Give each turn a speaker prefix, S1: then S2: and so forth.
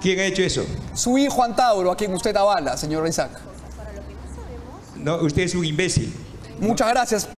S1: ¿Quién ha hecho eso?
S2: Su hijo Antauro, a quien usted avala, señor Isaac.
S1: No, usted es un imbécil.
S2: Muchas gracias.